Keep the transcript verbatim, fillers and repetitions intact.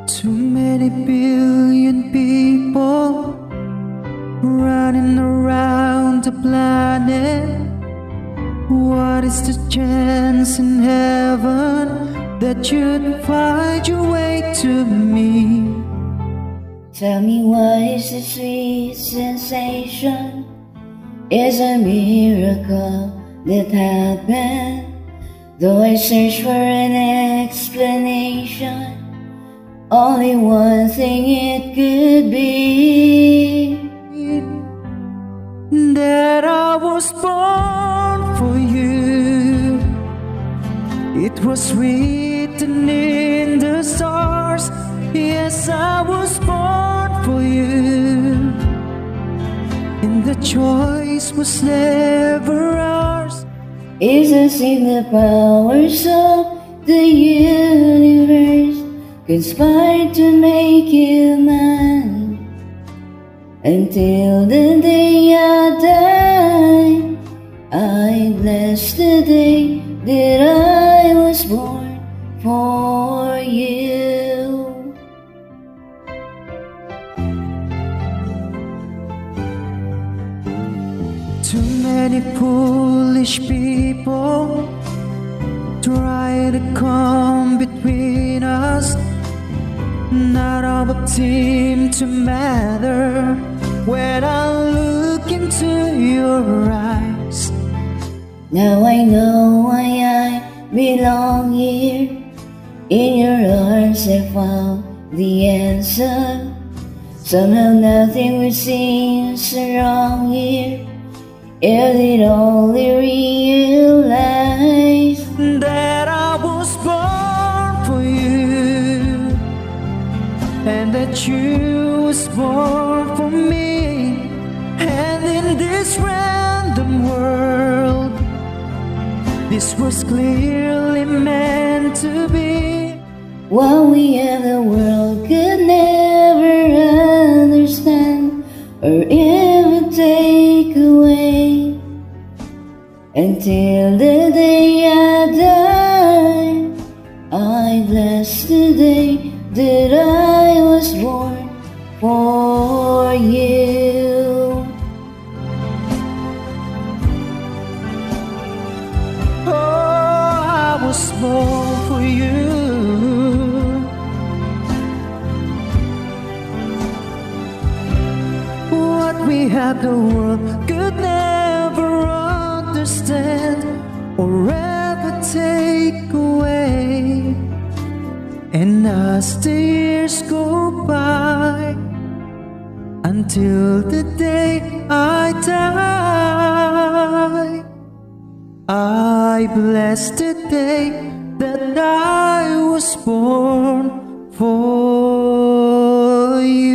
Too many billion people running around the planet. What is the chance in heaven that you'd find your way to me? Tell me, what is the sweet sensation? Is a miracle that happened. Though I search for an explanation, only one thing it could be: that I was born for you. It was written in the stars. Yes, I was born for you, and the choice was never ours. Isn't it the powers of the universe conspired to make you mine? Until the day I die, I bless the day that I was born for you. Too many foolish people try to come between us. Not all of seem to matter when I look into your eyes. Now I know why I belong here. In your arms I found the answer. Somehow nothing would seem so wrong here if it only realized that I was born for you, and that you was born for me. And in this random world, this was clearly meant to be. What we as the world could never understand or ever take away. Until the day I die, I bless the day that I was born for you. Oh, I was born for you. What we had the world could never understand or ever take away. And as the years go by, until the day I die, I bless the day that I was born for you.